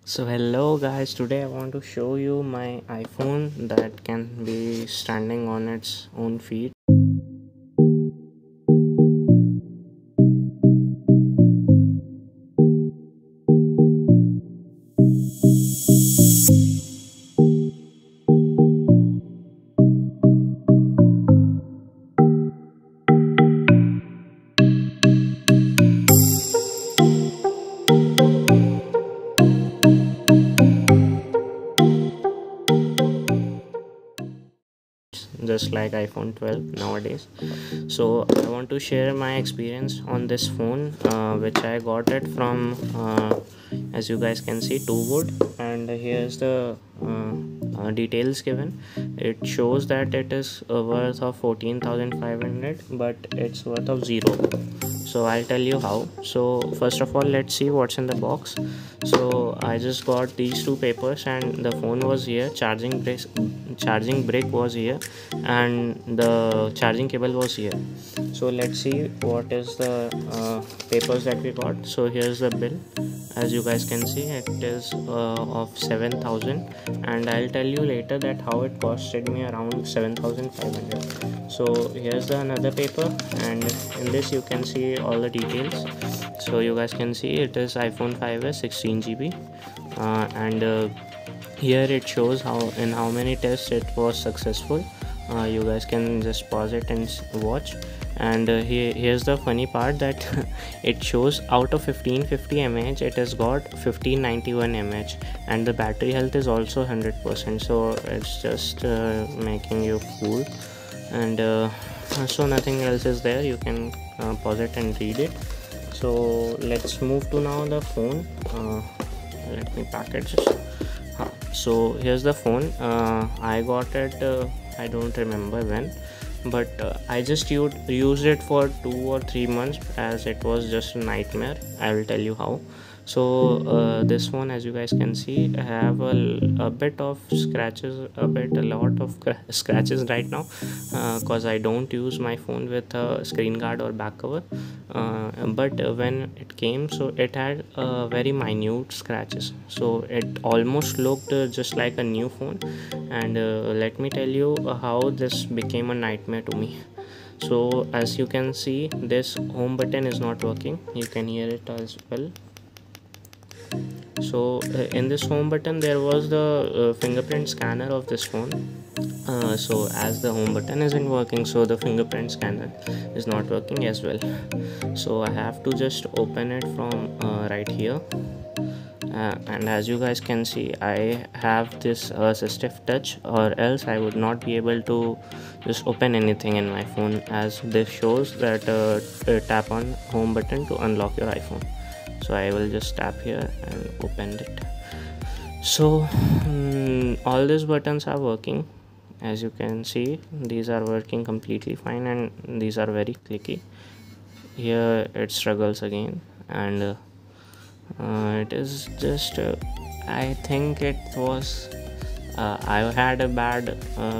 So hello guys, today I want to show you my iPhone that can be standing on its own feet. Just like iPhone 12 nowadays. So I want to share my experience on this phone, which I got it from, as you guys can see, Two Wood. And here's the details given. It shows that it is worth of 14,500, but it's worth of zero. So I'll tell you how. So first of all, let's see what's in the box. So I just got these two papers, and the phone was here, charging brick was here, and the charging cable was here. So let's see what is the papers that we got. So here's the bill. As you guys can see, it is of 7,000, and I'll tell you later that how it costed me around 7,500. So here's the another paper, and in this you can see all the details. So you guys can see it is iPhone 5s 16 GB, and here it shows how many tests it was successful. You guys can just pause it and watch. And here's the funny part that it shows out of 1550 mAh it has got 1591 mAh, and the battery health is also 100%. So it's just making you fool. And so nothing else is there. You can pause it and read it. So let's move to now the phone. Let me package this. So here's the phone. I got it, I don't remember when, but I just used it for 2 or 3 months, as it was just a nightmare. I will tell you how. So this one, as you guys can see, I have a bit of scratches, a lot of scratches right now, because I don't use my phone with a screen guard or back cover. But when it came, so it had very minute scratches, so it almost looked just like a new phone. And let me tell you how this became a nightmare to me. So as you can see, this home button is not working. You can hear it as well. So in this home button there was the fingerprint scanner of this phone. So as the home button isn't working, so the fingerprint scanner is not working as well. So I have to just open it from right here. And as you guys can see, I have this assistive touch, or else I would not be able to just open anything in my phone, as this shows that tap on home button to unlock your iPhone. So I will just tap here and open it. So all these buttons are working. As you can see, these are working completely fine, and these are very clicky. Here it struggles again, and it is just I think it was I had a bad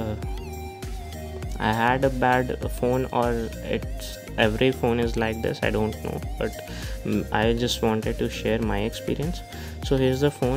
phone, or it's every phone is like this, I don't know. But I just wanted to share my experience. So here's the phone.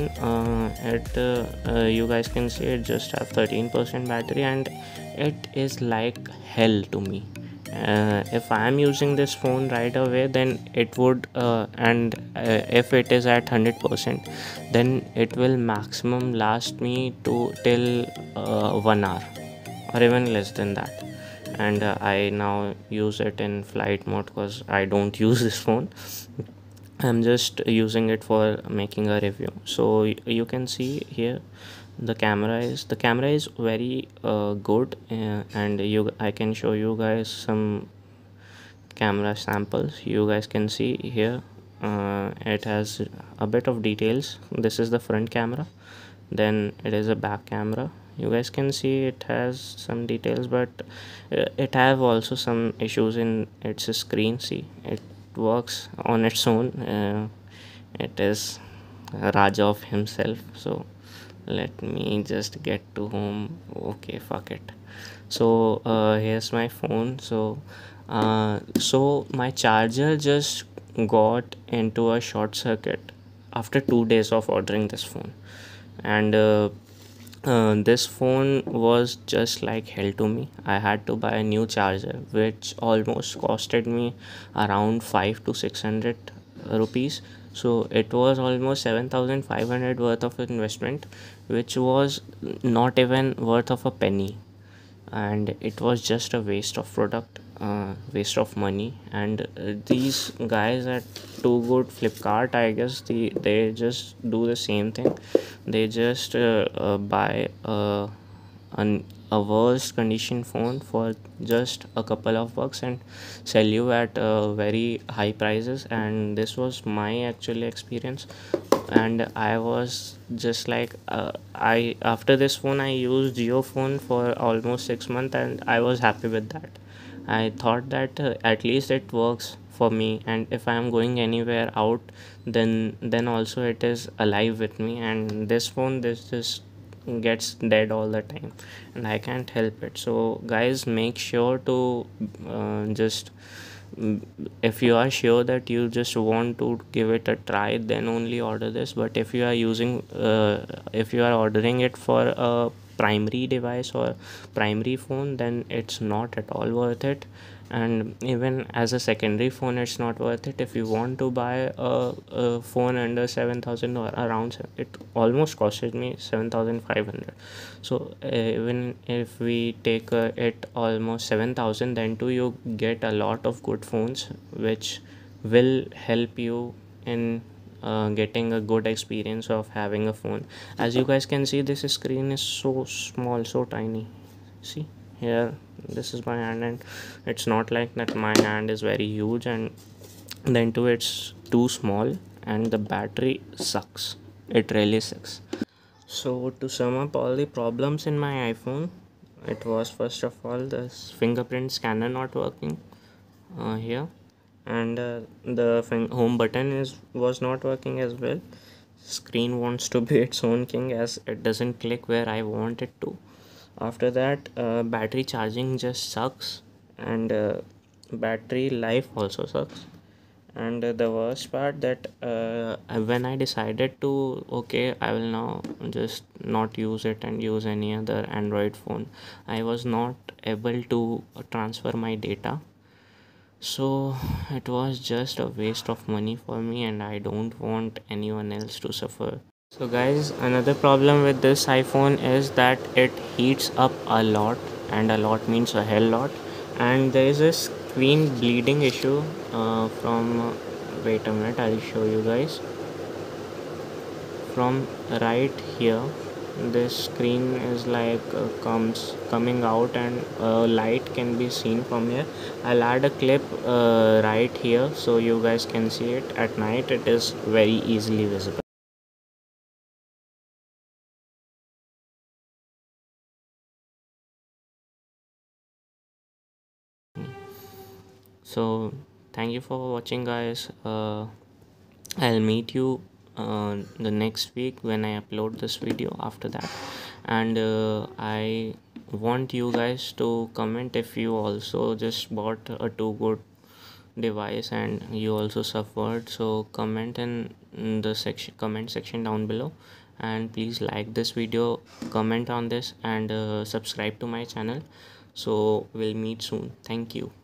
You guys can see it just have 13% battery, and it is like hell to me. If I am using this phone right away, then it would and if it is at 100%, then it will maximum last me to till 1 hour, or even less than that. And I now use it in flight mode, because I don't use this phone. I'm just using it for making a review. So you can see here the camera is very good, and I can show you guys some camera samples. You guys can see here, it has a bit of details. This is the front camera, then it is a back camera. You guys can see it has some details, but it have also some issues in its screen. See, it works on its own. It is Raja of himself. So let me just get to home. Okay, fuck it. So here's my phone. So my charger just got into a short circuit after 2 days of ordering this phone. And this phone was just like hell to me. I had to buy a new charger, which almost costed me around 5 to 600 rupees. So it was almost 7,500 worth of investment, which was not even worth of a penny. And it was just a waste of product, waste of money. And these guys at Too Good Flipkart, I guess they just do the same thing. They just buy an a worse condition phone for just a couple of bucks and sell you at very high prices. And this was my actual experience. And I was just like, I after this phone I used Geo phone for almost 6 months, and I was happy with that. I thought that at least it works for me, and if I am going anywhere out, then also it is alive with me. And this phone, this just gets dead all the time, and I can't help it. So guys, make sure to just if you are sure that you just want to give it a try, then only order this. But if you are if you are ordering it for a primary device or primary phone, then it's not at all worth it. And even as a secondary phone, it's not worth it. If you want to buy a phone under 7,000 or around it almost costed me 7,500. So even if we take it almost 7,000, then too you get a lot of good phones which will help you in getting a good experience of having a phone. As you guys can see, this screen is so small, so tiny. See here, this is my hand, and it's not like that my hand is very huge, and then too it's too small. And the battery sucks, it really sucks. So to sum up all the problems in my iPhone, it was first of all this fingerprint scanner not working here. And the home button is was not working as well. Screen wants to be its own king, as it doesn't click where I want it to. After that, battery charging just sucks, and battery life also sucks. And the worst part that when I decided to, okay, I will now just not use it and use any other Android phone, I was not able to transfer my data. So it was just a waste of money for me, and I don't want anyone else to suffer. So guys, another problem with this iPhone is that it heats up a lot, and a lot means a hell lot. And there is a screen bleeding issue from wait a minute, I'll show you guys. From right here, this screen is like coming out, and light can be seen from here. I'll add a clip right here so you guys can see it. At night it is very easily visible. So thank you for watching, guys. I'll meet you the next week when I upload this video after that. And I want you guys to comment if you also just bought a Too Good device and you also suffered. So comment in the comment section down below, and please like this video, comment on this, and subscribe to my channel. So we'll meet soon. Thank you.